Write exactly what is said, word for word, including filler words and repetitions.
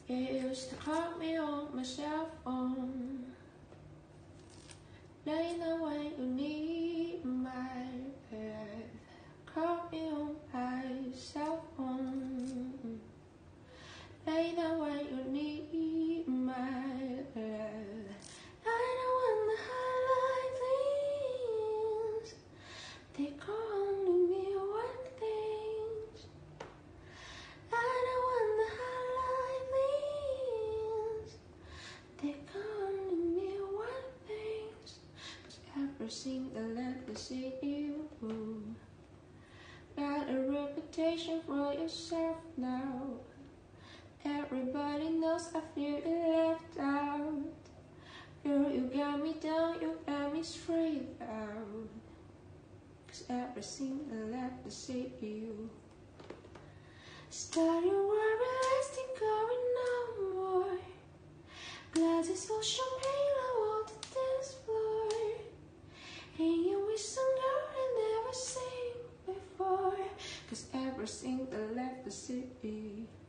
You used to call me on my cell phone, laying down when you need my love. Call me on my cell phone, laying down when you need my love. I know when the highlight leaves, they call me one things. I know when the highlight leaves, they call me one things. 'Cause everything I left to see you. Got a reputation for yourself now. Everybody knows I feel left out. Girl, you got me down, you got me straight out. 'Cause everything I left to see you. Starting worry, lasting, going no more. Glasses full champagne, I walk the dance floor. Hanging with some girl I never seen before. 'Cause everything I left to see you.